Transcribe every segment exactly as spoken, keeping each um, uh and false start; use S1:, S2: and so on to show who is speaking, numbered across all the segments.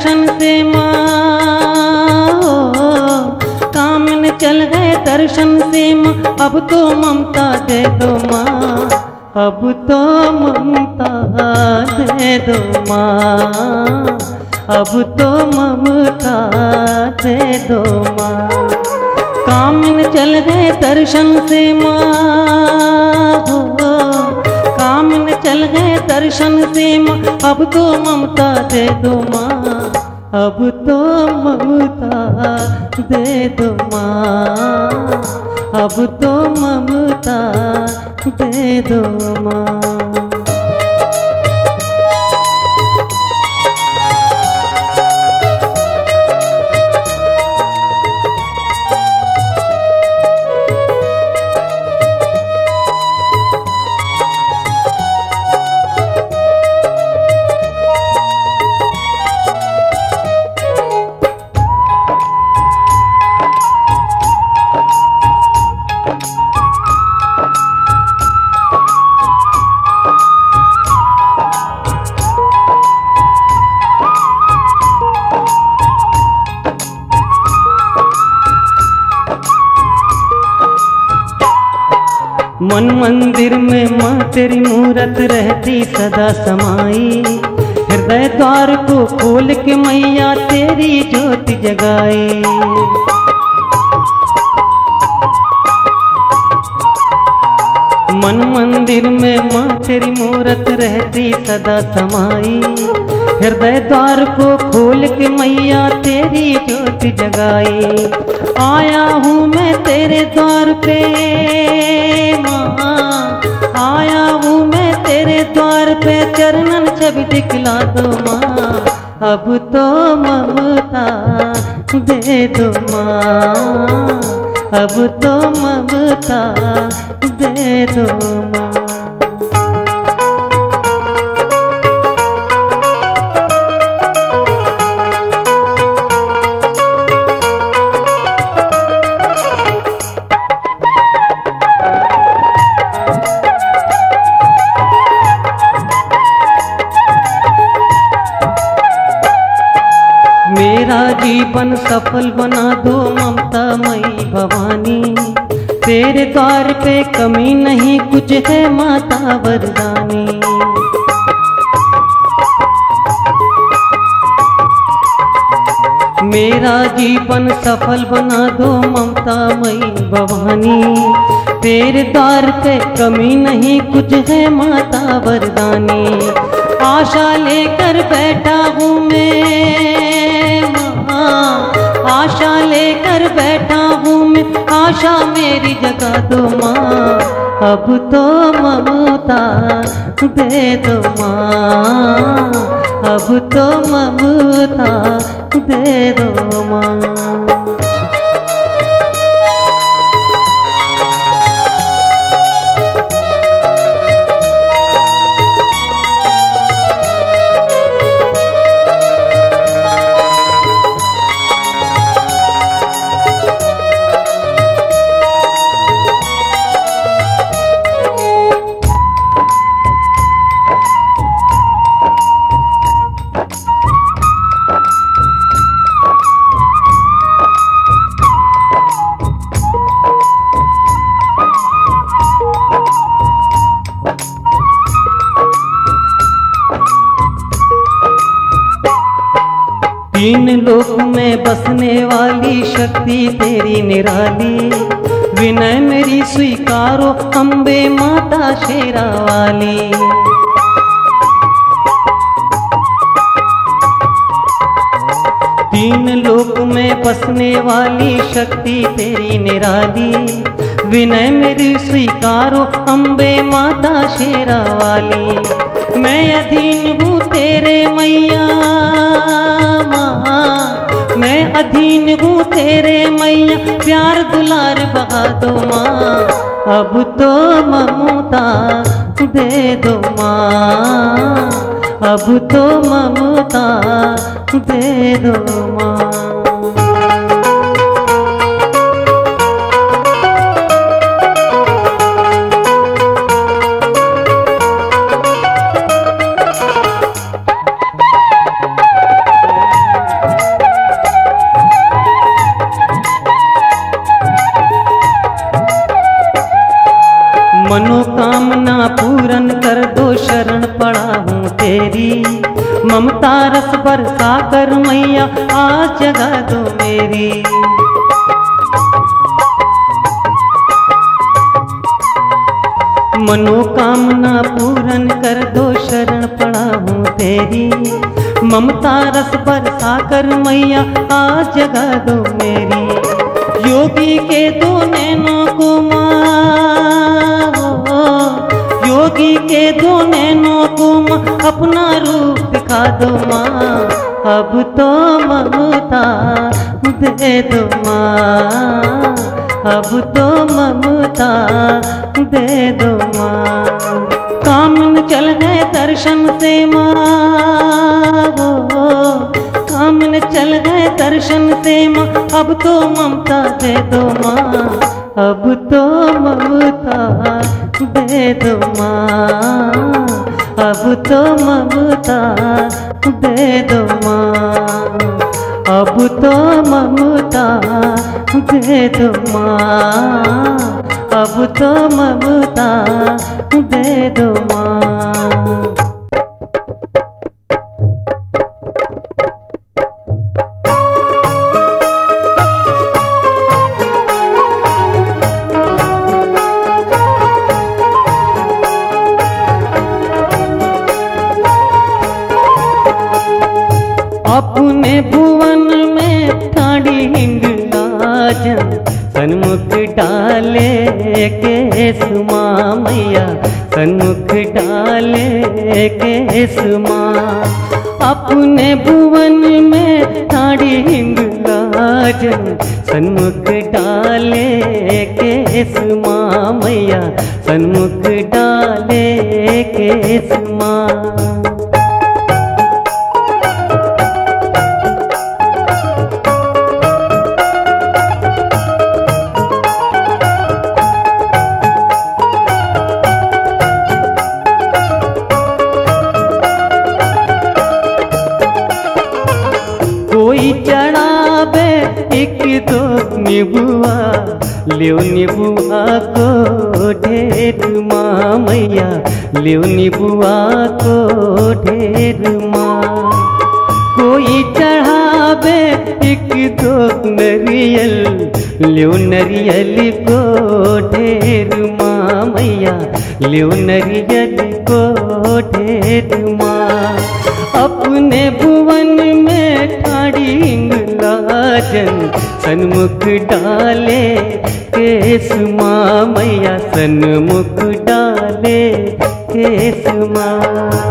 S1: दर्शन से माँ, कामिन चल गए दर्शन से माँ, अब तो ममता दे दो माँ, अब तो ममता दे दो माँ, अब तो ममता दे दो माँ। कामिन चल गए दर्शन से माँ, कामिन चल गए दर्शन से माँ, अब तो ममता दे दो माँ, अब तो ममता दे दो माँ, अब तो ममता दे दो माँ। मन मंदिर में माँ तेरी मूरत रहती सदा समाई, हृदय द्वार को खोल के मैया तेरी ज्योति जगाई। मन मंदिर में माँ तेरी मूरत रहती सदा समाई, हृदय द्वार को खोल के मैया तेरी ज्योति जगाई। आया हूँ मैं तेरे द्वार पे माँ, आया हूँ मैं तेरे द्वार पे, चरणन छवि दिखला दो माँ, अब तो ममता दे दो माँ, अब तो ममता दे दो माँ। मेरा जीवन सफल बना दो ममता मई भवानी, तेरे द्वार पे कमी नहीं कुछ है माता वरदानी। मेरा जीवन सफल बना दो ममता मई भवानी, तेरे द्वार पे कमी नहीं कुछ है माता वरदानी। आशा लेकर बैठा हूँ मैं माँ, आशा लेकर बैठा हूँ मैं, आशा मेरी जगा दो माँ, अब तो ममता दे दो माँ, अब तो ममता दे दो माँ। तीन लोक में बसने वाली शक्ति तेरी निराली, विनय मेरी स्वीकारो अम्बे माता शेरा वाली। तीन लोक में बसने वाली शक्ति तेरी निराली, विनय मेरी स्वीकारो अम्बे माता शेरा वाली। मैं अधीन हूँ तेरे मैया माँ, मैं अधीन हूँ तेरे मैया, प्यार दुलार बहा दो माँ, अब तो ममता दे दो माँ, अब तो ममता दे दो माँ। मनोकामना पूरन कर दो, शरण पड़ा हूँ तेरी। ममता रस बरसा कर मैया आज जगा दो मेरी। मनोकामना पूरन कर दो, शरण पड़ा हूँ तेरी। ममता रस बरसा कर मैया आज जगा दो मेरी। योगी के दो नैनों को माँ, योगी के दो नैनों को माँ अपना रूप दिखा दो माँ। अब तो ममता दे दो माँ, अब तो ममता दे दो माँ। कामन चल गए दर्शन से माँ, कामन चल गए दर्शन से माँ। अब तो ममता दे दो माँ, अब तो ममता दे दो माँ, अब तो ममता दे दो माँ, अब तो ममता दे दो माँ, अब तो ममता दे दो माँ। अपने भुवन में ठाड़ी हिंगलाजन, सन्मुख डाले केस माँ मैया, सन्मुख डाले केस माँ। अपने भुवन में ठाड़ी हिंगलाजन, सन्मुख डाले केस माँ मैया, सन्मुख डाले केस माँ। कोई चढ़ावे एक दो निबुआ, लियो निबुआ को ढेर माँ मैया, लियो निबुआ को ढेर माँ। कोई चढ़ावे एक दो नरियल, लियो नरियल को ढेर माँ मैया, लियो नरियल को ढेर माँ। अपने भुवन में ठाड़ी हिंगलाजन, सन्मुख डाले केस माँ मैया, सन्मुख डाले केस माँ।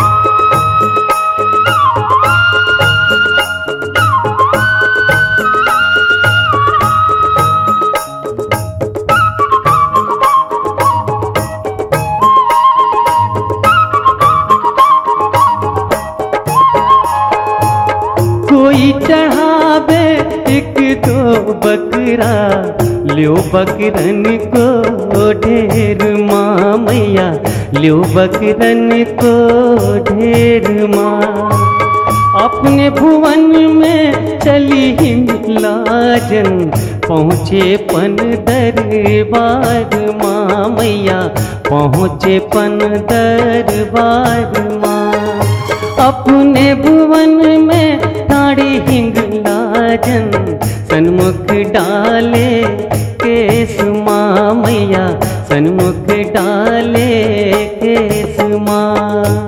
S1: कोई चढ़ावे एक दो बकरा, लियो बकरन को ढेर माँ मैया, लियो बकरन को ढेर माँ। अपने भुवन में चली हिंगलाजन, पहुँचे पन दरबार माँ मैया, पहुँचे पन दरबार माँ। अपने भुवन में ठाड़ी हिंगलाजन, सन्मुख डाले केस माँ मैया, सन्मुख डाले केस माँ।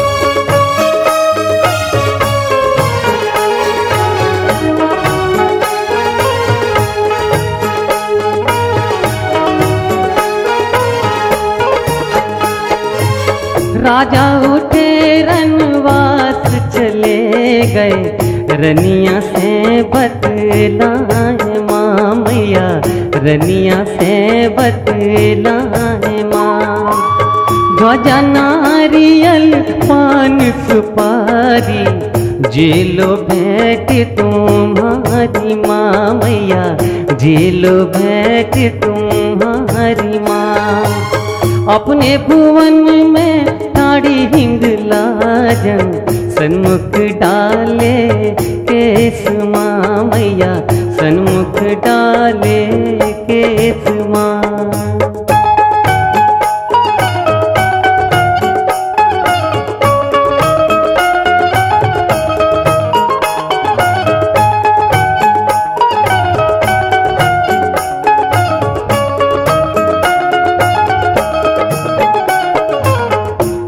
S1: राजा उठे रनवास चले गए, रनिया से बतलाए माँ मैया, रनिया से बतलाए माँ। ध्वजा नारियल पान सुपारी, जेलो भेंट तुम्हारी माँ मैया, जेलो भेंट तुम्हारी माँ। अपने भुवन में ठाड़ी हिंगलाजन, सन्मुख डाले केस माँ मैया, सन्मुख डाले केस माँ।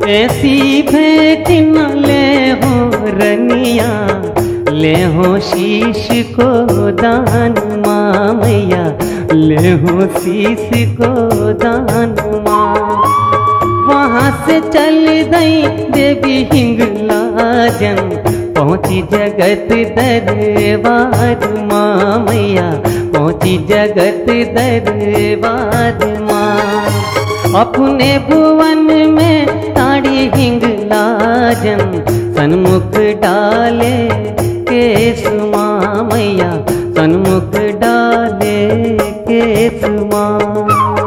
S1: ऐसी भेंट न ले हो रनिया, ले हो शीश को दान माँ मैया, ले हो शीश को दान माँ। वहाँ से चल गई देवी हिंगलाजन, पहुँची जगत दरबार माँ मैया, पहुँची जगत दरबार माँ। अपने भुवन में ताड़ी हिंगलाजन, सन्मुख डाले केस माँ मैया, सन्मुख डाले केस माँ।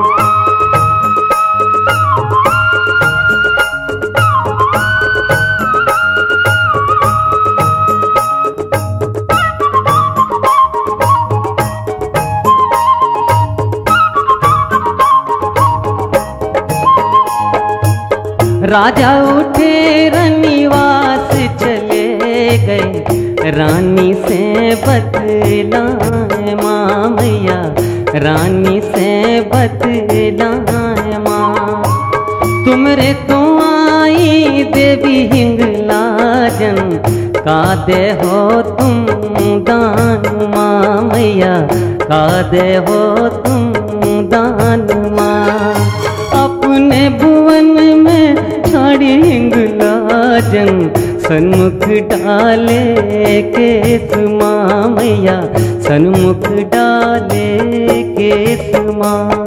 S1: राजा उठे रनिवास चले गए, रानी से बतलाए माँ मैया, रानी से बतलाए माँ। तुमरे तो आई देवी हिंगलाजन, का दे हो तुम दान माँ मैया, का दे हो तुम दान माँ। अपने भुवन में ताड़ी हिंगलाजन, सन्मुख डाले केस माँ मैया, सन्मुख डाले केस माँ।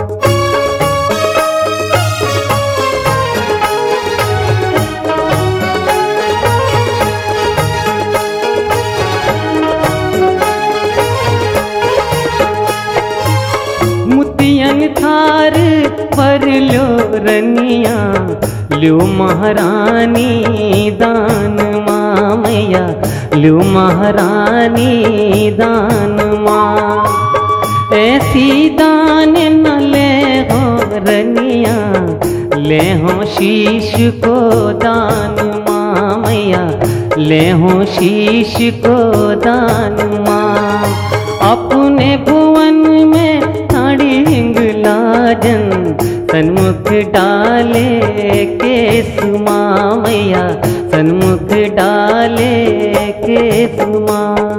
S1: मुतियन थार पर लो रनिया, ल्यो महारानी दान माँ मैया, ल्यो महारानी दान माँ। ऐसी दान न ले हो रनिया, ले हो शीश को दान माँ मैया, ले हो शीश को दान माँ। अपने भुवन में ताड़ी हिंगलाजन, सन्मुख डाले केस माँ मैया, सन्मुख डाले केस माँ।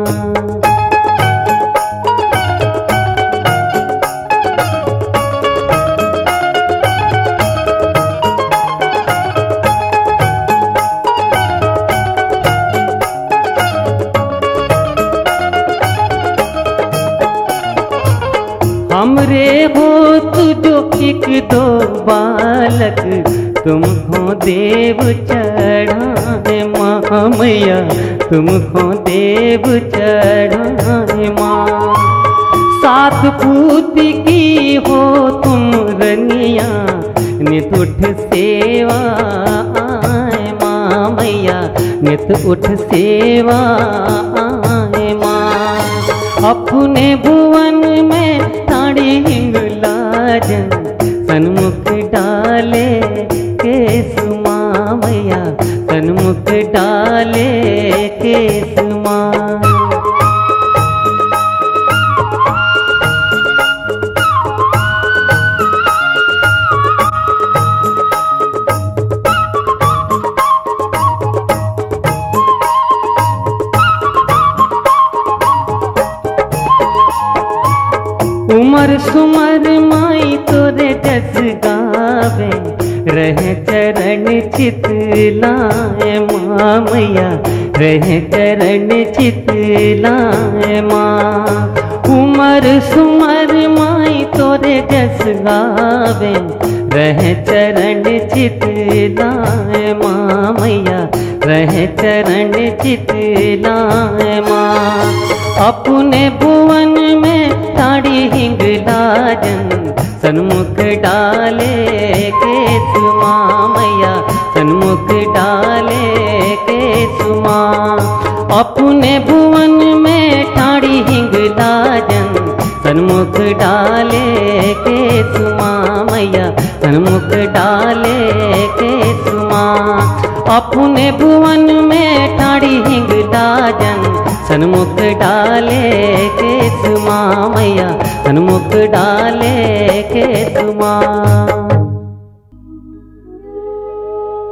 S1: हमरे हो तुझो एक दो बालक, तुमको देव चढ़ाए माँ मैया, तुमको देव चढ़ाए माँ। सात पूत की हो तुम रनिया, नित उठ सेवा आए माँ मैया, नित उठ सेवा आए माँ। अपने भुवन में ताड़ी हिंगलाजन, सन्मुख डाले केस माँ मैया, सन्मुख डाले केस माँ। उमर सुमर माई तोरे जस गावे, रहे चरण चित लाए माँ मैया, रहे चरण चित लाए माँ। उमर सुमर माई तोरे जस गावे, रहे चरण चित लाए माँ मैया, रहे चरण चित लाए माँ। अपने भुवन में ताड़ी हिंगलाजन, सन्मुख डाले केस माँ मैया, सन्मुख डाले केस माँ। अपने भुवन में ताड़ी हिंगलाजन, सन्मुख डाले केस माँ मैया, सन्मुख डाले केस माँ। अपने भुवन में ताड़ी हिंगलाजन, सन्मुख डाले केस माँ मैया, सन्मुख डाले केस माँ।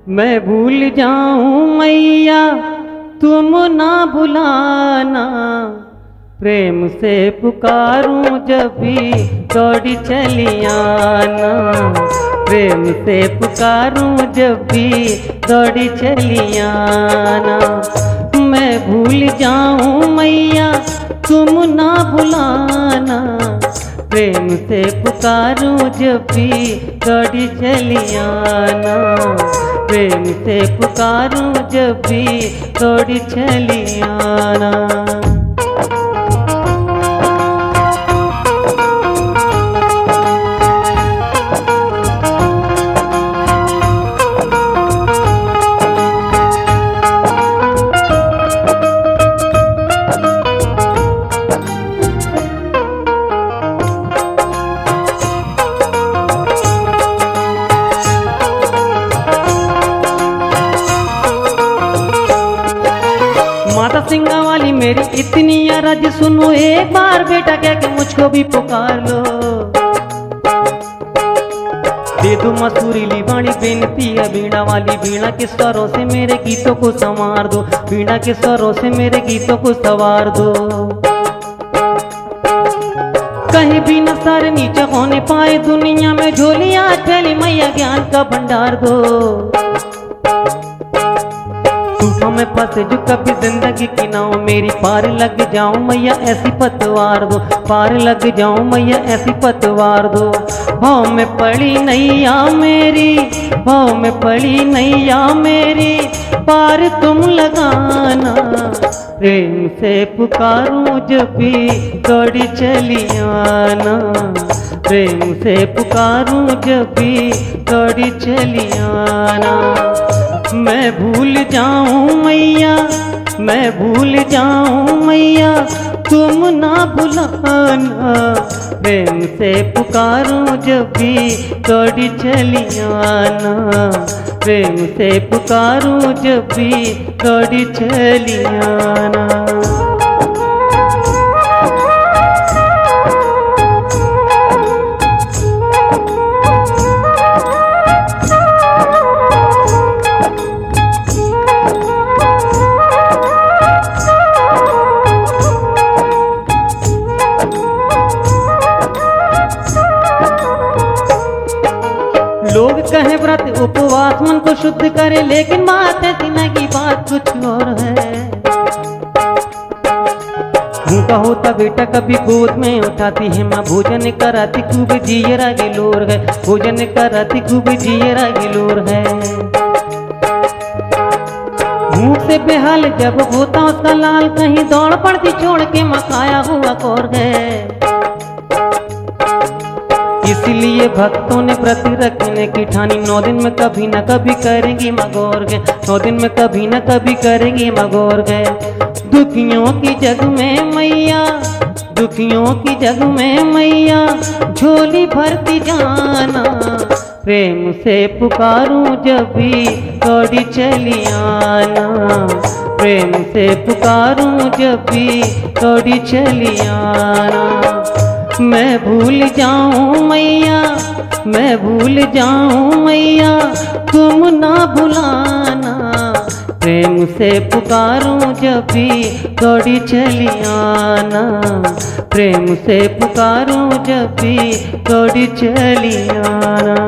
S1: मैं भूल जाऊं मैया तुम ना भुलाना, प्रेम से पुकारूं जब भी दौड़ी चली आना, प्रेम से पुकारूं जब भी दौड़ी चली आना। मैं भूल जाऊं मैया तुम ना भुलाना, प्रेम से पुकारूं जब भी दौड़ी चली आना, प्रेम से पुकारूं जब भी दौड़ी चली आना। माता सिंगा वाली मेरी इतनी अरज सुनो, एक बार बेटा कह के मुझको भी पुकार लो। दे दो मसूरीली वाणी बेनती है वीणा वाली, वीणा के स्वरों से मेरे गीतों को संवार दो, वीणा के स्वरों से मेरे गीतों को संवार दो। कहीं भी न सर नीचे होने पाए दुनिया में, झोलियां फैली मैया ज्ञान का भंडार दो। तूफान में फंसे जो कभी जिंदगी की नाव, मेरी पार लग जाऊं मैया ऐसी पतवार दो, पार लग जाऊं मैया ऐसी पतवार दो। भाव में पड़ी नैया मेरी, भाव में पड़ी नैया मेरी, पार तुम लगाना, प्रेम से पुकारूं जब भी दौड़ी चली आना, प्रेम से पुकारूं जब भी दौड़ी चली आना। मैं भूल जाऊं मैया, मैं भूल जाऊं मैया तुम ना भुलाना, प्रेम से पुकारूं जब भी दौड़ी चली आना, प्रेम से पुकारूं जब भी दौड़ी चली आना। लोग कहे व्रत उपवास मन को शुद्ध करे, लेकिन बात है सीना की बात कुछ और है। भूखा होता बेटा कभी गोद में उठाती है माँ, भोजन कराती खूब जियरा गिलोर है, भोजन कराती खूब जियरा गिलोर है। भूख से बेहाल जब होता उसका लाल, कहीं दौड़ पड़ती छोड़ के मकाया हुआ कौर है। इसलिए भक्तों ने व्रत रखने की ठानी, नौ दिन में कभी न कभी करेंगी मगोर गए, नौ दिन में कभी न कभी करेंगी मगोर गए। दुखियों की जग में मैया, दुखियों की जग में मैया, झोली भरती जाना, प्रेम से पुकारूं जब भी दौड़ी चली आना, प्रेम से पुकारूं जब भी दौड़ी चली आना। मैं भूल जाऊं मैया, मैं भूल जाऊं मैया तुम ना भुलाना, प्रेम से पुकारूं जब भी दौड़ी चली आना, प्रेम से पुकारूं जब भी दौड़ी चली आना।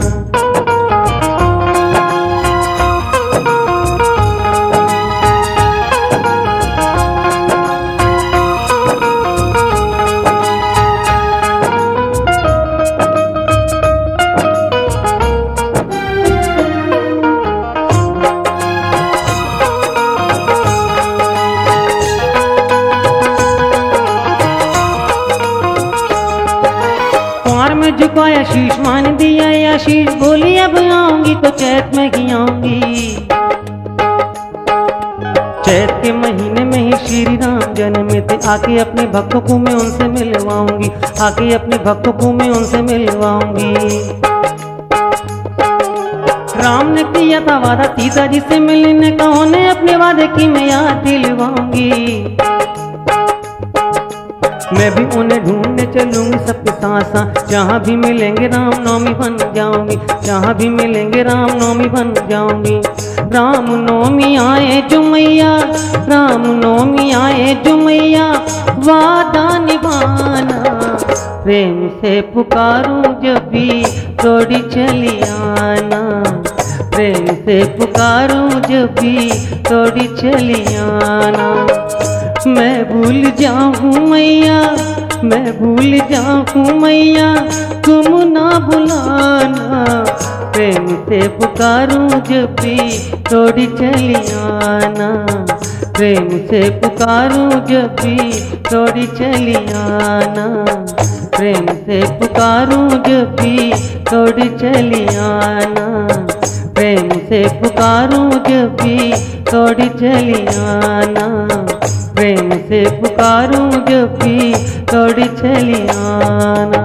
S1: में झुकाया शीश मान दिया आशीष, बोली अब आऊंगी तो चैत में ही आऊंगी। चैत के महीने में ही श्री राम जन्मे थे, आके अपने भक्तों को मैं उनसे मिलवाऊंगी, आके अपने भक्तों को मैं उनसे मिलवाऊंगी। राम ने किया था वादा सीता जी से मिलने का, उन्हें अपने वादे की मैं याद दिलवाऊंगी। मैं भी उन्हें ढूंढने चलूंगी सबके साथ साथ। जहाँ भी मिलेंगे राम नवमी बन जाऊंगी, जहाँ भी मिलेंगे राम नवमी बन जाऊंगी। राम नवमी आए जुमैया, राम नवमी आए जुमैया, वादा निभाना। प्रेम से पुकारूं जब भी दौड़ी चली आना, प्रेम से पुकारूं जब भी दौड़ी चली आना। मैं भूल जाऊं मैया, मैं भूल जाऊं मैया, तुम ना बुलाना। प्रेम से पुकारूं जब भी दौड़ी चली आना, प्रेम से पुकारूं जब भी दौड़ी चली आना। प्रेम से पुकारूं जब भी दौड़ी चली आना, प्रेम से पुकारूं जब भी दौड़ी चली आना। प्रेम से पुकारूं जब भी दौड़ी चली आना।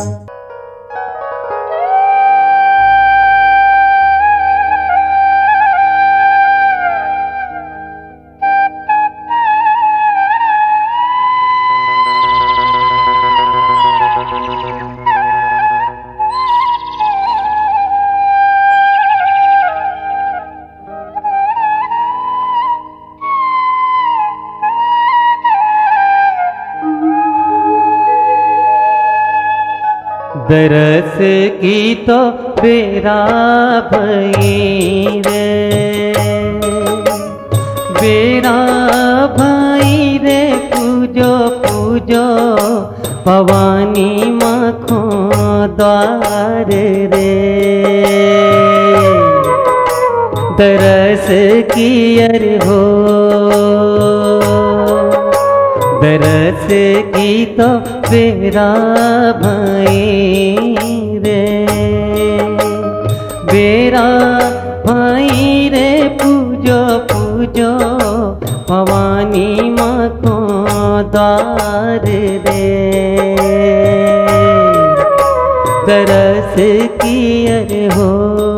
S1: दरस की तो बेरा भाई रे, बेरा भाई रे, पूजो पूजो भवानी माखो द्वार रे। दरस की अर हो, दरस की तो बेरा भाई रे, बेरा भाई रे, पूजो पूजो भवानी माँ को द्वार रे। दरस की अरे हो,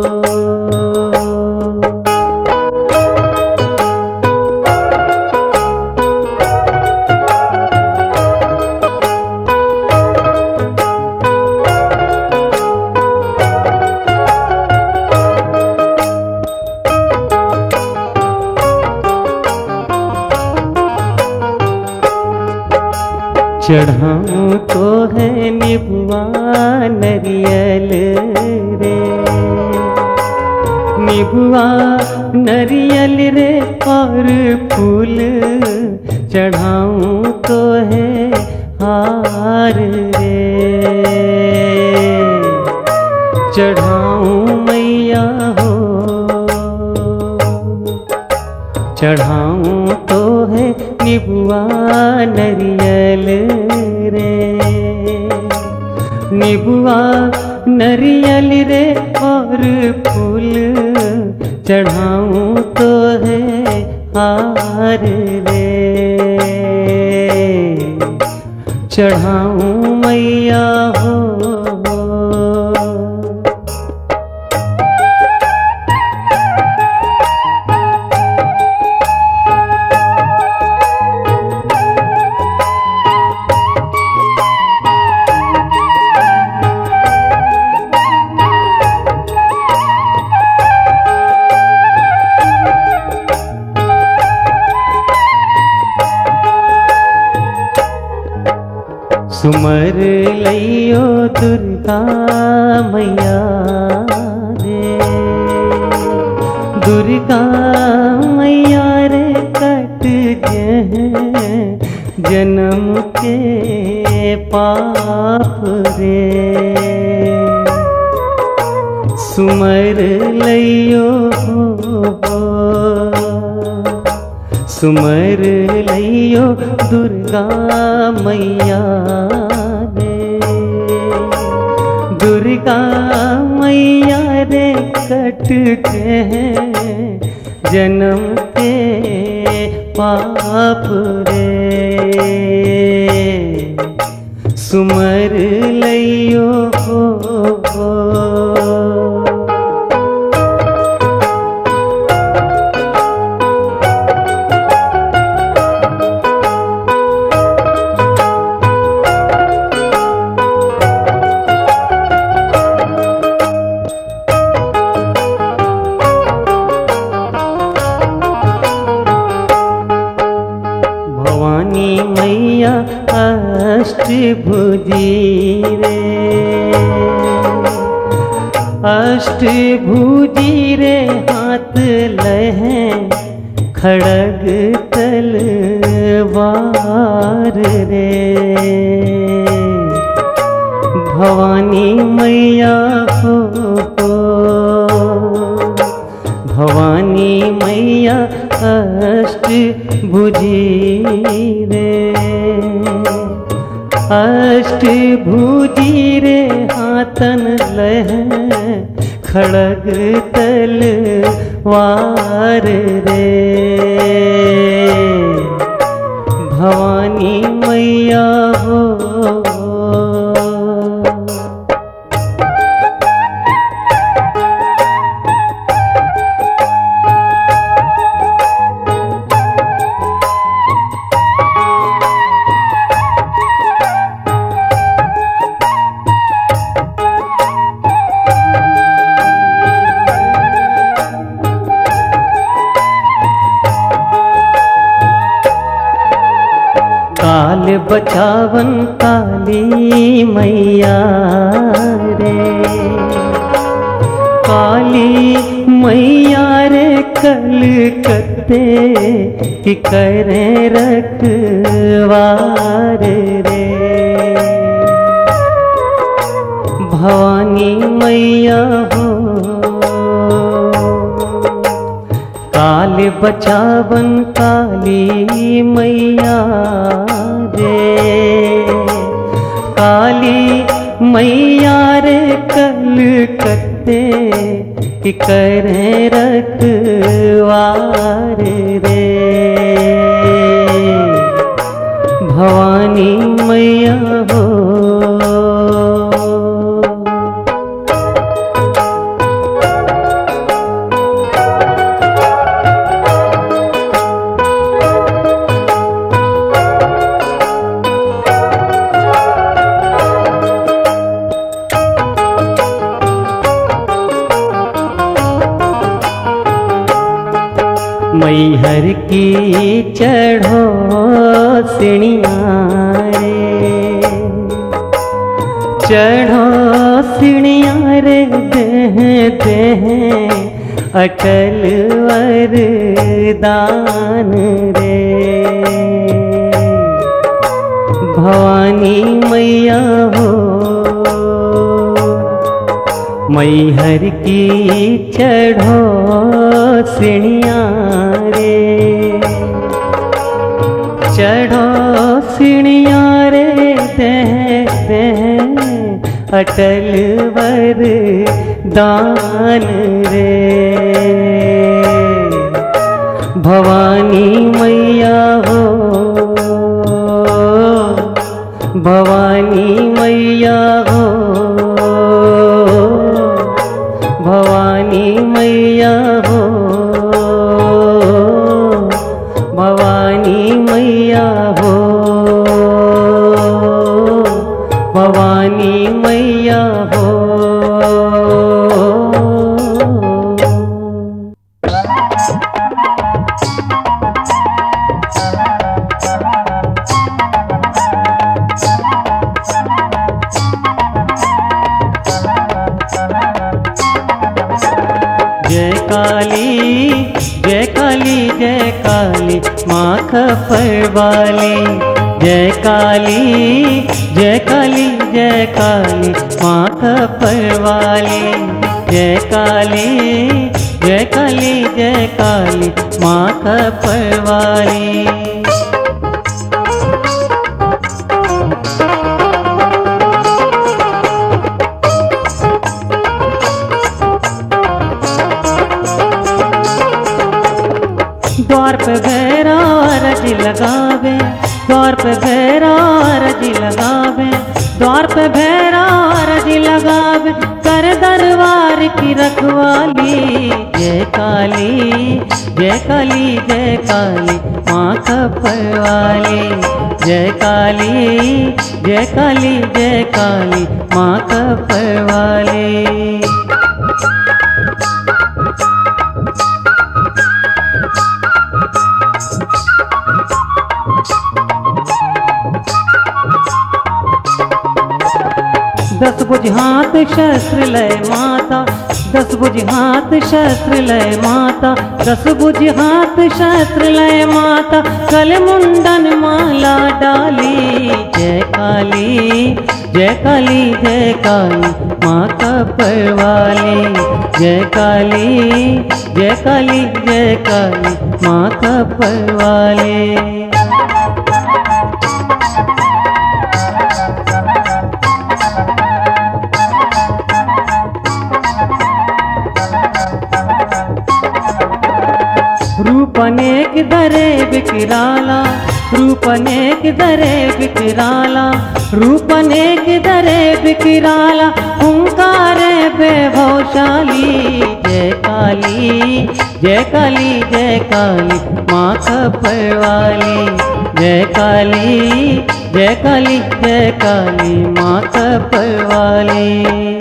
S1: चढ़ाऊं तो है निबुआ नरियल रे, निबुआ नरियल रे, और फूल चढ़ाऊं तो है हार रे। चढ़ाऊं मैया हो, चढ़ाऊं तो है निबुआ नरियल रे, निबुआ नरियल रे, और फूल चढ़ाऊं तो है हार रे। चढ़ाऊं मैया हो, सुमर लइयो दुर्गा मैया रे, दुर्गा मैया रे, कट जह जन्म के पाप रे। सुमर लइयो हो, सुमर लइयो दुर्गा मैया रे, दुर्गा मैया रे, कट के जन्म के पाप रे। सुमर लइयो हो, रे, अष्टभुजी रे हाथ लहे खड़ग तलवार रे। भवानी मैया हो, हो भवानी मैया अष्टभुजी रे, अष्टभुजी रे हाथन लहे खड़ग तलवार रे। भवानी मैया हो, काल बचावन काली मैया रे, काली मैया रे कलकत्ते की करे रखवार रे। भवानी मैया हो, काल बचावन काली मैया रे, काली मैया रे कलकत्ते की करे रखवार रे। भवानी मैया हो, मैहर की चढ़ो सिणिया रे, चढ़ो सिणिया रे देह देह अटल वरदान रे। भवानी मैया हो, मैहर की चढ़ो सिणिया रे, चढ़ो सिणिया रे देह देह अटल वरदान रे। भवानी मैया हो, भवानी मैया हो, भवानी मैया हो, भवानी मैया हो, भवानी मैया हो। जय काली जय काली जय काली माँ खपर वाली, जय काली जय काली जय काली माँ खपर वाली, जय काली जय काली जय काली माँ खपर वाली। द्वार पे भैरा रजी लगावे, द्वार पे भैरा रजी लगावे, द्वार पे भैरा रजी लगावे, कर दरबार की रखवाली। जय काली जय काली जय काली माँ खपर वाली, जय काली जय काली जय काली माँ खपर वाली। दस भुज हाथ शस्त्र लय माता, दस भुज हाथ शस्त्र लय माता, दस भुज हाथ शस्त्र लय माता, कल मुंडन माला डाली। जय काली जय काली जय काली माँ कपर वाली, जय काली जय काली जय काली माँ कपर वाली। रूप अनेक धरे विकराला, रूप अनेक धरे विकराला, रूप अनेक धरे विकराला, हुंकारे वैभवशाली। जय काली जय काली जय काली माँ कपर वाली, जय काली जय काली जय काली माँ कपर वाली।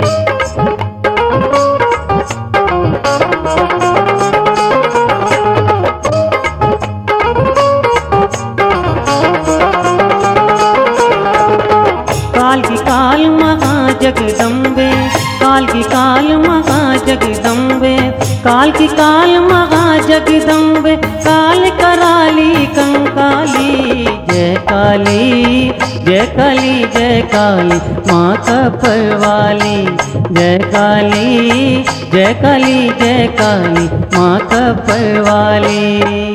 S1: काल की काल महाजगदम्बे, काल की काल महाजगदम्बे, काल की काल महाजगदम्बे, काल कराली कंकाली। जय काली जय काली जय काली माँ कपर वाली, जय काली जय काली जय काली माँ कपर वाली।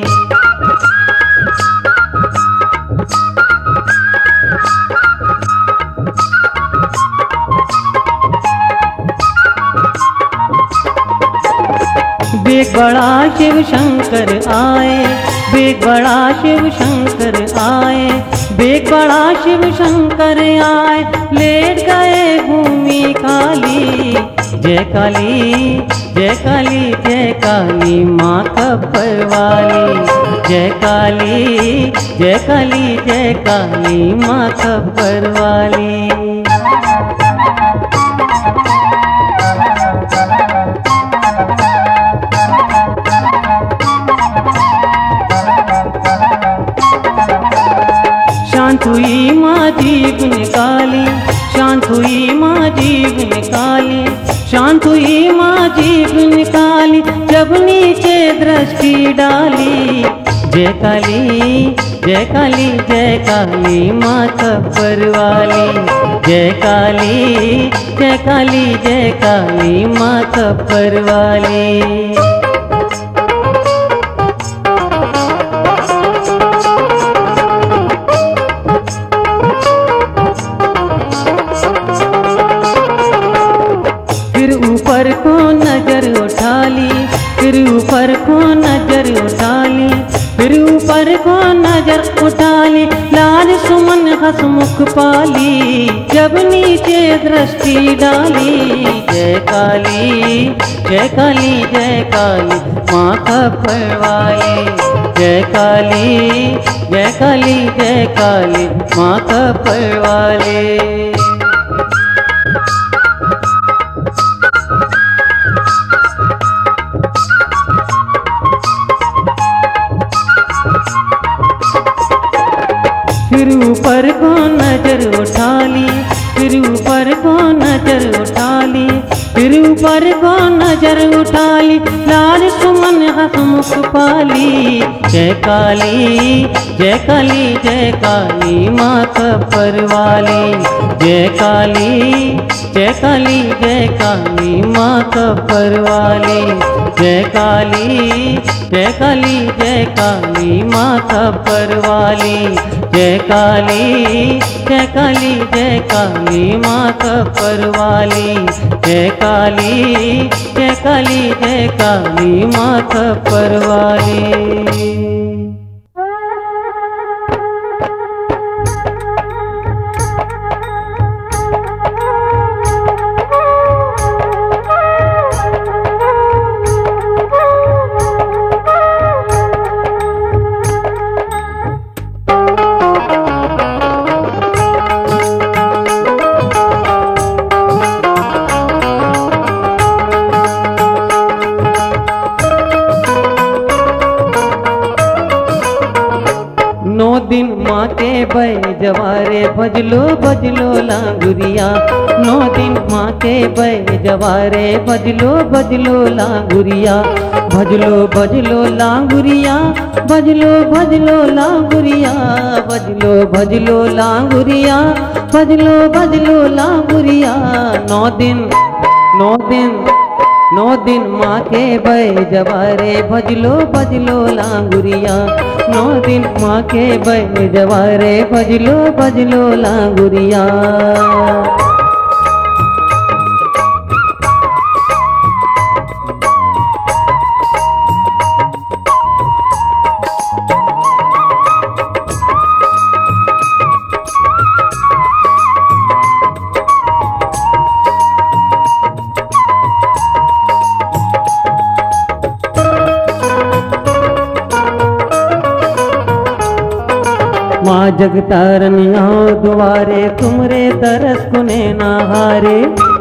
S1: बेग बड़ा शिव शंकर आए, बेग बड़ा शिव शंकर आए, बेग बड़ा शिव शंकर आए, लेट गए भूमि काली। जय काली जय काली जय काली माँ कपर वाली, जय काली जय काली जय काली माँ कपर वाली। शांत हुई माँ जीवन काली, शांत हुई माँ जीवन काली, शांत हुई माँ जीवन काली, जब नीचे दृष्टि डाली। जय काली जय काली जय काली माँ कपर वाली, जय काली जय काली जय काली माँ कपर वाली। ऊपर को नजर उठा ली, फिर ऊपर को नजर उठा ली, फिर ऊपर को नजर उठा ली, लाल सुमन हसमुख पाली, जब नीचे दृष्टि डाली। जय काली जय काली जय काली माँ कपर वाली, जय काली जय काली जय काली माँ कपर वाली। फिर ऊपर को नजर उठा ली, फिर ऊपर को नजर उठा ली, फिर ऊपर को नजर उठा ली, लाल सुमन हसमुख पाली। जय काली जय काली जय काली माँ कपर वाली, जय काली जय काली जय काली माँ कपर वाली, जय काली जय काली जय काली माँ कपर वाली, जय काली जय काली जय काली माँ कपर वाली, जय काली जय काली जय काली माँ कपर वाली। जवारे भजलो भजलो लांगुरिया। नौ दिन माँ के बै जवारे भजलो भजलो लांगुरिया। भजलो भजलो लांगुरिया, भजलो भजलो लांगुरिया, भजलो भजलो लांगुरिया, भजलो भजलो लांगुरिया। नौ दिन नौ दिन नौ दिन माँ के बै जवारे भजलो भजलो लांगुरिया। नौ दिन माँ के बै जवारे भजलो भजलो लांगुरिया। माँ जगतारन आओ द्वारे तुमरे तरस कुने नहारे।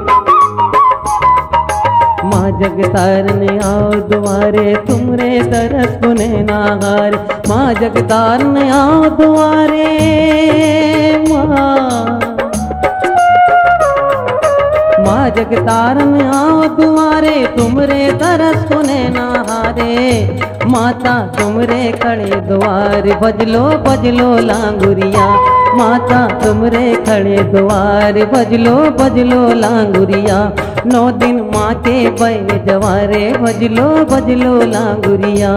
S1: माँ जगतारन आओ द्वारे तुमरे तरस कुने नहारे। माँ जगतारन आओ द्वारे माँ माँ जगतारन आओ द्वारे तुमरे तरस कुने नहारे। माता तुमरे खड़े द्वार भजलो भजलो लांगुरिया। माता तुमरे खड़े द्वार भजलो भजलो लांगुरिया। नौ दिन माँ के बै जवारे भजलो भजलो लांगुरिया।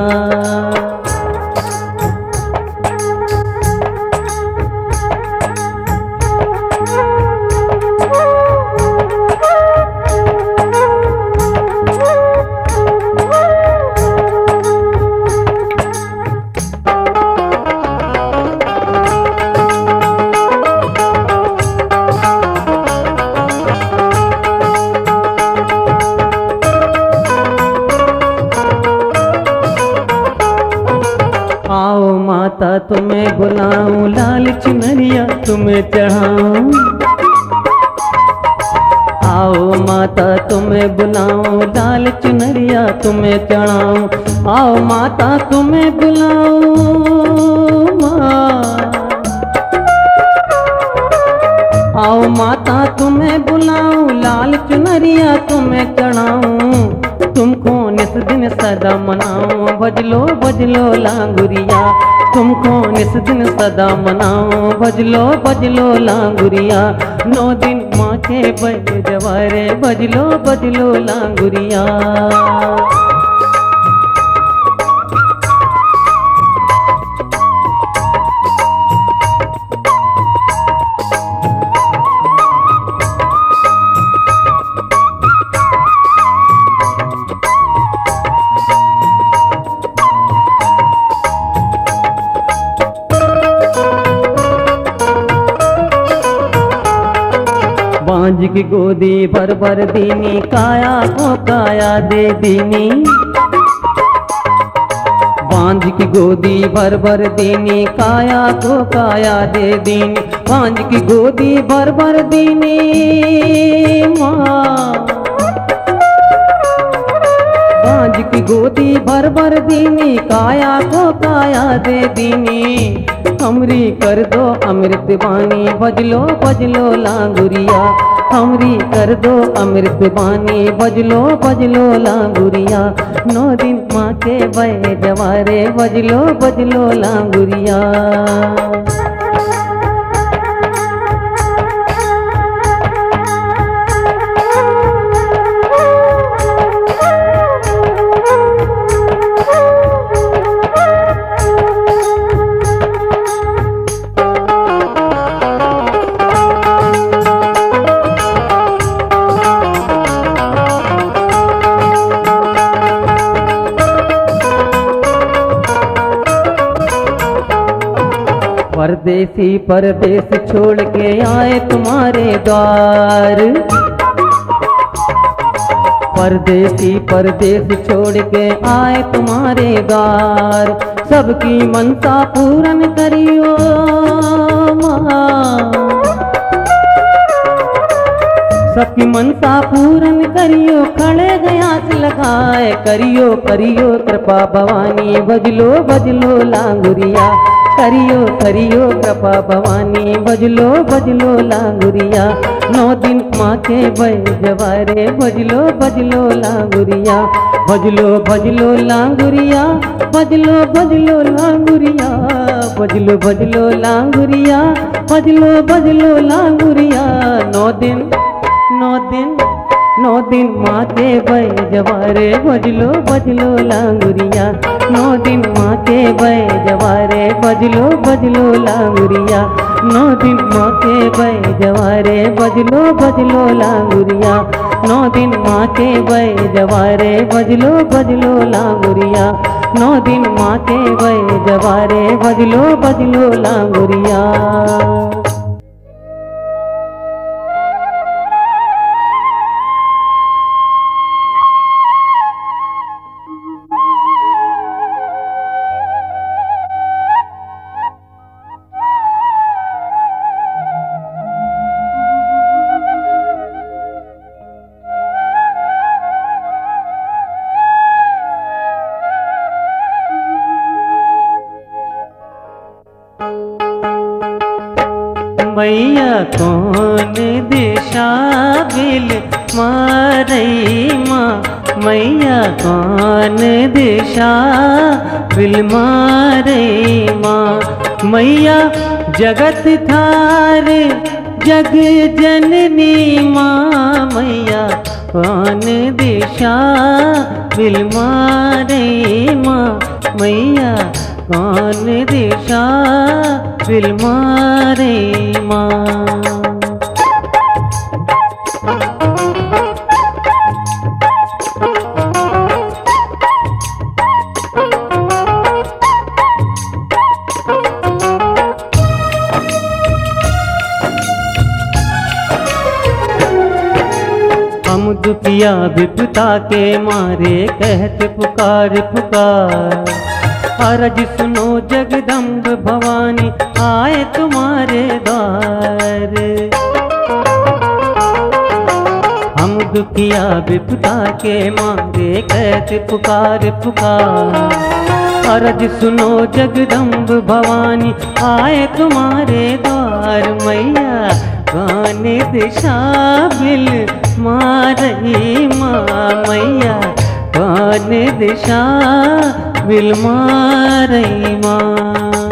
S1: आओ माता तुम्हें बुलाऊं, लाल चुनरिया तुम्हें चढ़ाऊं। आओ माता तुम्हें बुलाऊं, लाल चुनरिया तुम्हें चढ़ाऊं। आओ माता तुम्हें बुलाऊं माँ। आओ माता तुम्हें बुलाऊं, लाल चुनरिया तुम्हें चढ़ाऊं। तुमको निस दिन सदा मनाऊं, भजलो भजलो लांगुरिया। तुमको निस दिन सदा मनाऊं, भजलो भजलो लांगुरिया। नौ दिन माँ के बै जवारे भजलो भजलो लांगुरिया। बांझ की गोदी भर भर दीनी, काया को काया दे दीनी। बांझ की गोदी भर भर दीनी, काया को काया दे दीनी। बांझ की गोदी भर भर दीनी माँ। बांझ की गोदी भर भर दीनी, काया को काया दे दीनी। हमरी कर दो अमृत बानी, भजलो भजलो लांगुरिया। हमरी कर दो अमृत बानी, भजलो भजलो लांगुरिया। नौ दिन माँ के बै जवारे भजलो भजलो लांगुरिया। परदेसी परदेस छोड़ के आए तुम्हारे द्वार। परदेसी परदेस छोड़ के आए तुम्हारे द्वार। सबकी मनसा पूरन करियो माँ। सबकी मनसा पूरन करियो, खड़े गयास लगाए करियो करियो कृपा भवानी। भजलो भजलो लांगुरिया। करियो करियो कृपा भवानी, बजलो बजलो लांगुरिया, नौ दिन माँ के बैजवारे, बजलो बजलो लांगुरिया, बजलो बजलो लांगुरिया, बजलो बजलो लांगुरिया, बजलो बजलो लांगुरिया, बजलो बजलो लांगुरिया, नौ दिन नौ दिन नौ दिन माँ के बैजवारे, बजलो बजलो लांगुरिया, नौ दिन माँ के बैजवारे, बजलो बजलो लांगुरिया, नौ दिन माँ के बैजवारे, बजलो बजलो लांगुरिया, नौ दिन माँ के बैजवारे, बजलो बजलो लांगुरिया, नौ दिन माँ के बैजवारे, बजलो बजलो लांगुरिया। मैया कौन दिशा बिल मारई माँ, मैया कौन दिशा बिल मारई माँ, मैया जगत थार जग जननी माँ, मैया कौन दिशा बिल मारई माँ, मैया कौन दिशा बिल मारई माँ। हम दुखिया विपता के मारे कहते पुकार पुकार, अरज सुनो जगदम्ब भवानी आए तुम्हारे द्वार। हम दुखिया विपता के मारे कहते पुकार पुकार, अरज सुनो जगदम्ब भवानी आए तुम्हारे द्वार। मैया कौन दिशा बिल मारई माँ, मैया कौन दिशा बिल मारई माँ।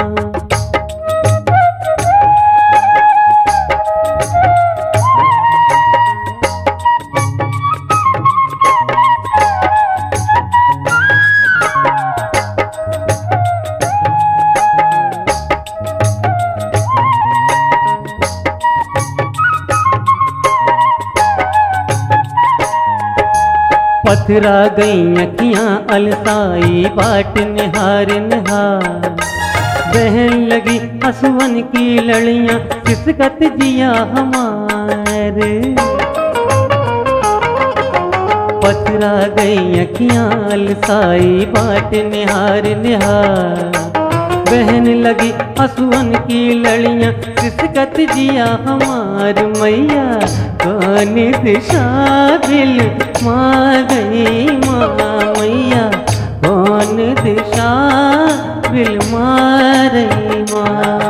S1: पथरा गई अखियाँ अलसाई बाट निहार निहार, बहन लगी असुवन की लड़ियाँ किसकत जिया हमारे। पथरा गई अखियाँ अलसाई बाट निहार निहार, बहन लगी असुवन की लड़ियाँ किसकत जिया हमार। मैया कौन दिशा बिल मारई माँ, मैया कौन दिशा बिल मारई माँ।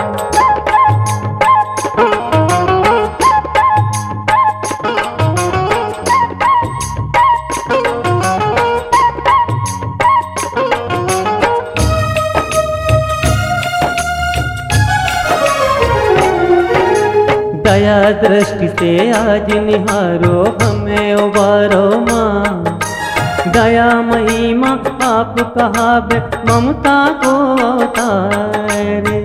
S1: दया दृष्टि से आज निहारो हमें उबारो माँ, दयामयी माँ आप कहावे ममता को अवतारे।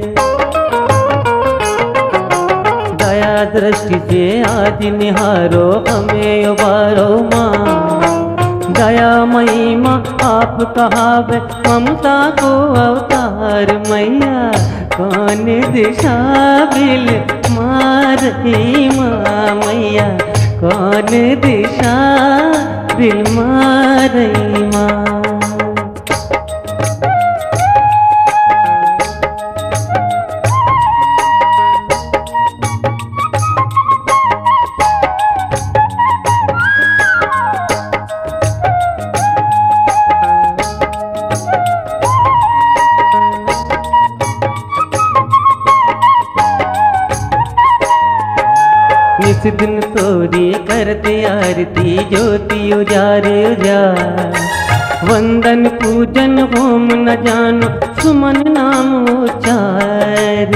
S1: दया दृष्टि से आज निहारो हमें उबारो माँ, दयामयी माँ आप कहावे ममता को अवतार। मैया कौन दिशा बिल मारई माँ, मैया कौन दिशा बिल मारई माँ। निस दिन तोरी करते आरती ज्योति उजार उजार। वंदन पूजन होम न जानो सुमन नाम उच्चार।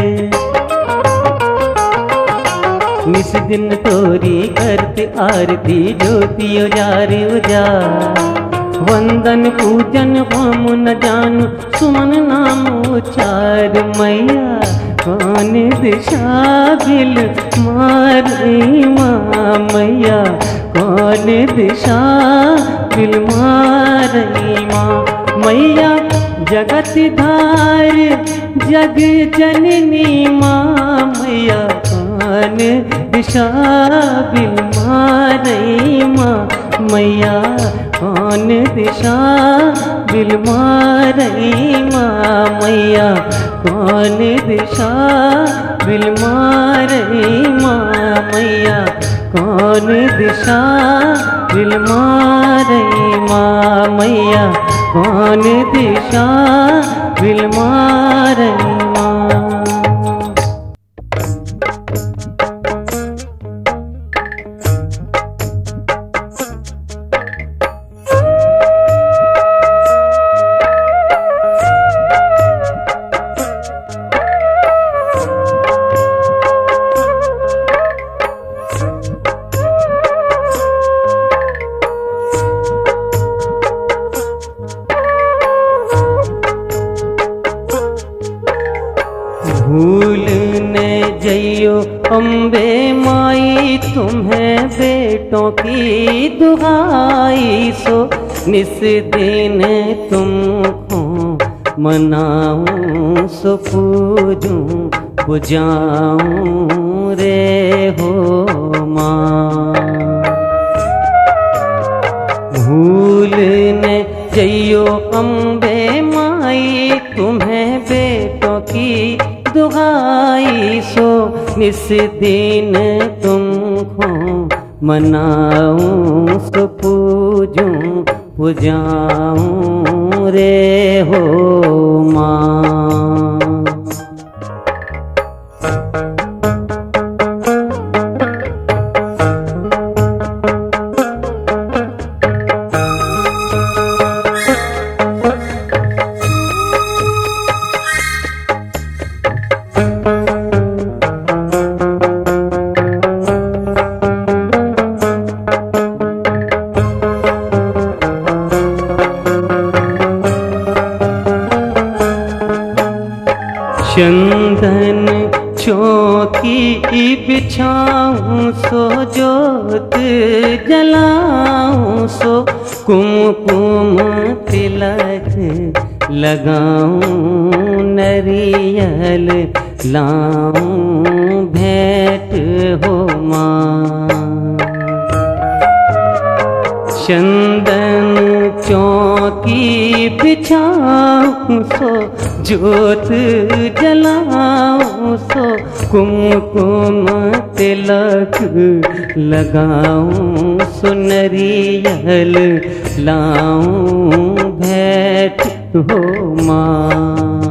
S1: निस दिन तोरी करते आरती ज्योति उजार उजार। वंदन पूजन होम न जानो सुमन नाम उच्चार। मैया कौन दिशा बिल मारी माँ, मैया कौन दिशा बिल मारी माँ। मैया जगत धार जग जननी माँ, मैया कौन दिशा बिल मारी माँ। मैया कौन दिशा बिल मारी माँ, मैया कौन दिशा बिल मारी माँ। मैया कौन दिशा बिल मारी माँ, मैया कौन दिशा बिल मारी माँ। भूल न जइयो अम्बे माई तुम्हें बेटों की दुहाई सो। निस दिन तुमको मनाऊं सो पूजूं पुजाऊं रे हो माँ। भूल न जइयो अम्बे माई तुम्हें बेटों की दुहाई सो। निस दिन तुमको मनाऊं सो पूजूं पुजाऊं रे हो माँ। चंदन चौकी बिछाऊं सो जोत जलाऊं सो। कुमकुम तिलक लगाऊं नरियल लाऊं भेंट हो माँ। चंदन चौकी बिछाऊं सो जोत जलाऊं सो। कुमकुम तिलक लगाऊं सो नरियल लाऊं भेंट हो माँ।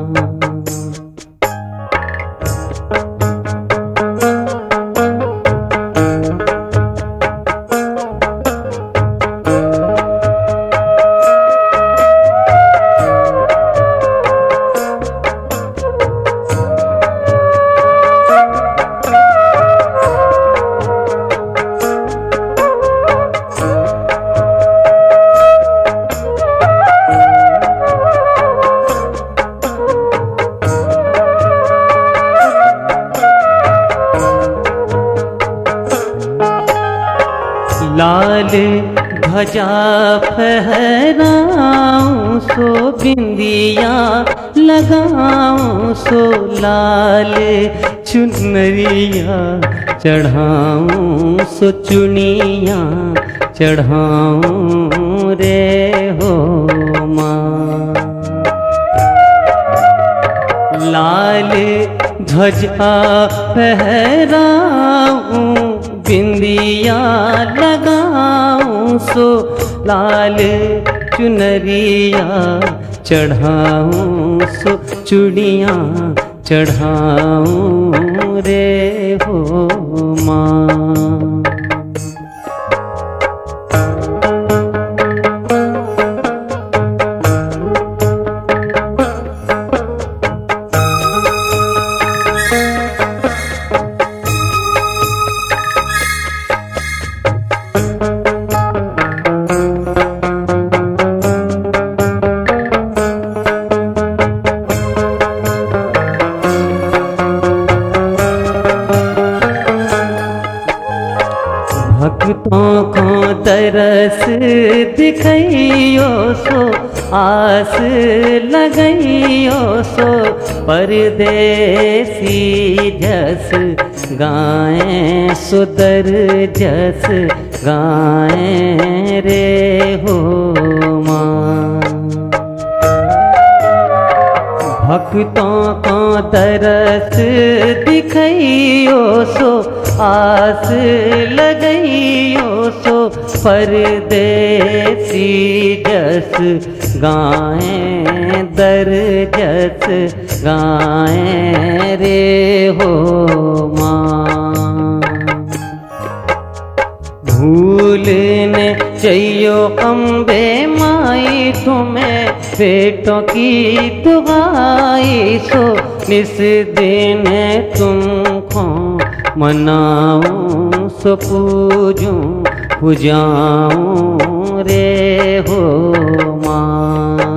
S1: लाल ध्वजा फहराऊं सो बिंदिया लगाऊं सो। लाल चुनरिया चढ़ाऊं सो चुनिया चढ़ाऊं रे हो माँ। लाल ध्वजा फहराऊं बिंदिया लगाऊं सो। लाल चुनरिया चढ़ाऊं सो चूड़िया चढ़ाऊं रे हो माँ। तरस दिखइयो सो आस लगइयो सो परदेसी जस गाएं सुदर जस गाएं रे हो माँ। भक्तों को तरस दिखइयो सो आस लगइयो सो परदेसी जस गाएं दर जस गाएं रे हो माँ। भूलने चाहिए अम्बे माई तुम्हें बेटों की दुआई सो निस दिन तुमको मनाऊं सो पूजूं पूजाऊं रे हो माँ।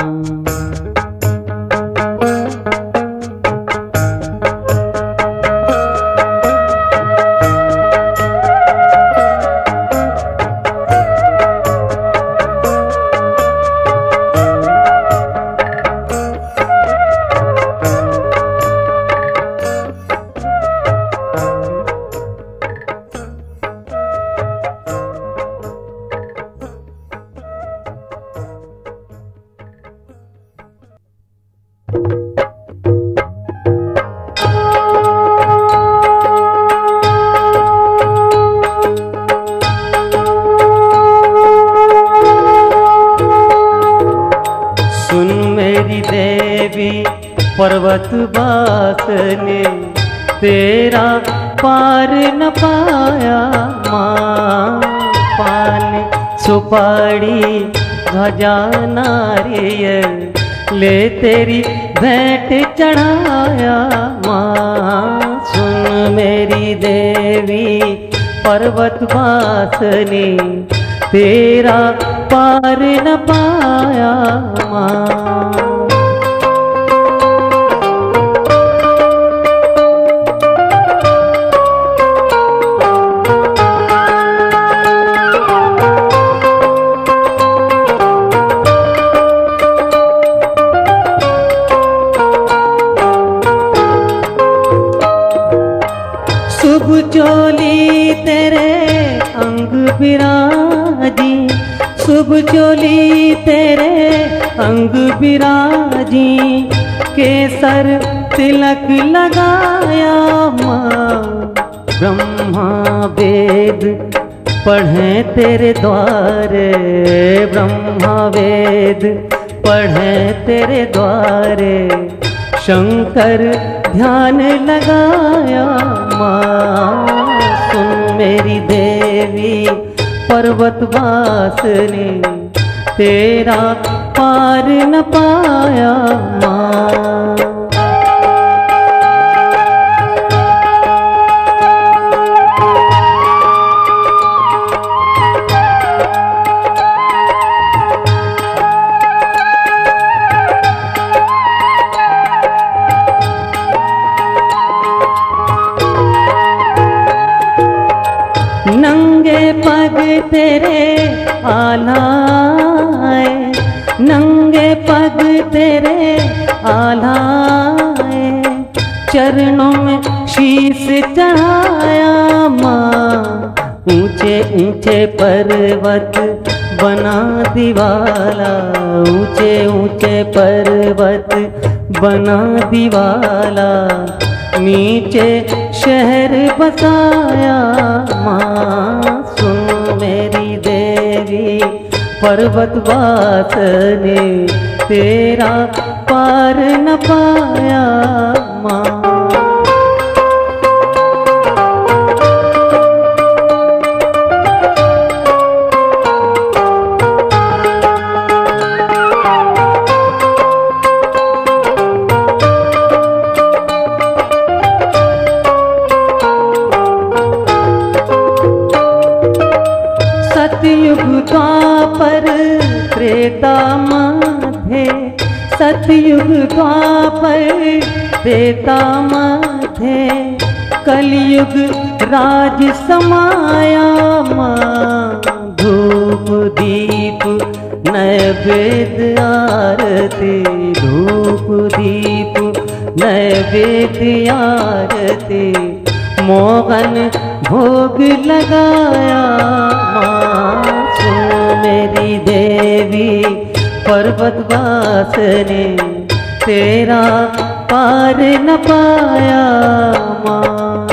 S1: पर्वत बासने तेरा पार न पाया माँ। पान सुपारी ध्वजा नारियल ले तेरी भेंट चढ़ाया माँ। सुन मेरी देवी पर्वत बासने तेरा पार न पाया माँ। शुभ चोली तेरे अंग बिराजी, शुभ चोली तेरे अंग बिराजी, केसर तिलक लगाया माँ। ब्रह्मा वेद पढ़े तेरे द्वारे, ब्रह्मा वेद पढ़े तेरे द्वारे, शंकर ध्यान लगाया माँ। सुन मेरी देवी पर्वत वासनी तेरा पार न पाया माँ। नंगे पग तेरे आलाए, नंगे पग तेरे आलाए, चरणों में शीश चढ़ाया माँ। ऊंचे ऊंचे पर्वत बना दीवाला, ऊंचे ऊंचे पर्वत बना दीवाला, नीचे शहर बसाया माँ। सुन मेरी देवी पर्वत वासनी तेरा पार न पाया माँ। सतयुग द्वापर त्रेता मध्य, सतयुग द्वापर त्रेता मध्य, कलयुग राज समाया माँ। धूप दीप नैवेद्य आरती, धूप दीप नैवेद्य आरती, मोहन भोग लगाया माँ। सुन मेरी देवी पर्वतवासिनी, तेरा पार न पाया माँ।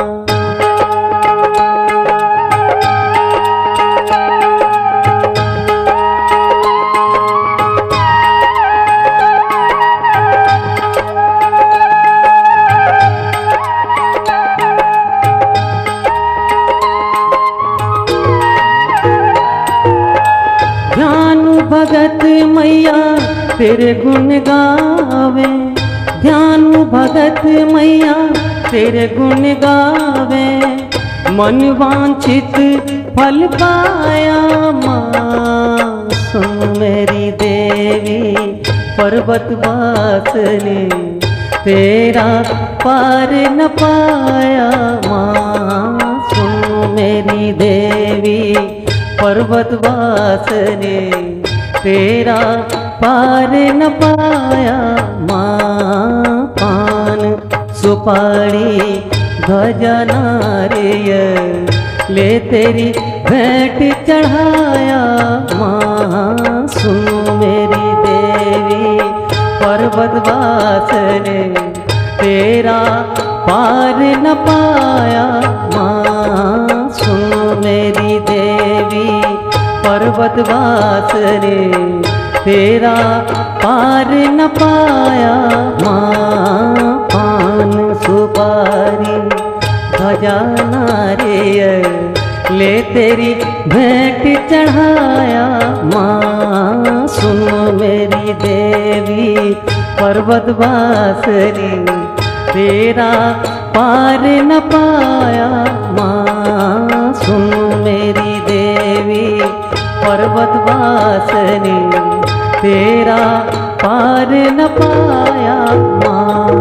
S1: भगत मैया तेरे गुण गावे, ध्यान भगत मैया तेरे गुण गावे, मन वांछित फल पाया माँ। सुन मेरी देवी पर्वतवासिनी, तेरा पार न पाया माँ। सुन मेरी देवी पर्वतवासिनी, तेरा पार न पाया माँ। पान सुपारी ध्वजा नारियल ले तेरी भेंट चढ़ाया माँ। सुन मेरी देवी पर्वतवासिनी, तेरा पार न पाया माँ। सुन मेरी देवी पर्वतवासिनी, तेरा पार न पाया माँ। पान सुपारी ध्वजा नारियल ले तेरी भेंट चढ़ाया माँ। सुन मेरी देवी पर्वतवासिनी, तेरा पार न पाया माँ। सुन मेरी देवी पर्वतवासिनी, तेरा पार न पाया माँ।